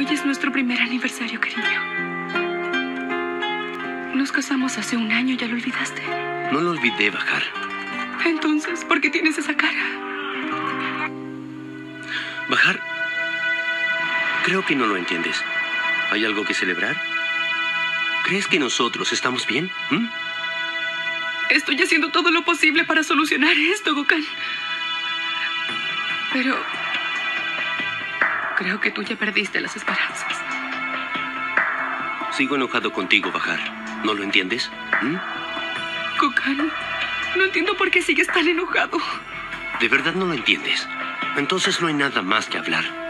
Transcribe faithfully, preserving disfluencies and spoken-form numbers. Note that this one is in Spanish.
Hoy es nuestro primer aniversario, cariño. Nos casamos hace un año, ¿ya lo olvidaste? No lo olvidé, Bahar. Entonces, ¿por qué tienes esa cara? Bahar, creo que no lo entiendes. ¿Hay algo que celebrar? ¿Crees que nosotros estamos bien? ¿Mm? Estoy haciendo todo lo posible para solucionar esto, Gokhan. Pero creo que tú ya perdiste las esperanzas. Sigo enojado contigo, Bahar. ¿No lo entiendes? ¿Mm? Gokhan, no entiendo por qué sigues tan enojado. ¿De verdad no lo entiendes? Entonces no hay nada más que hablar.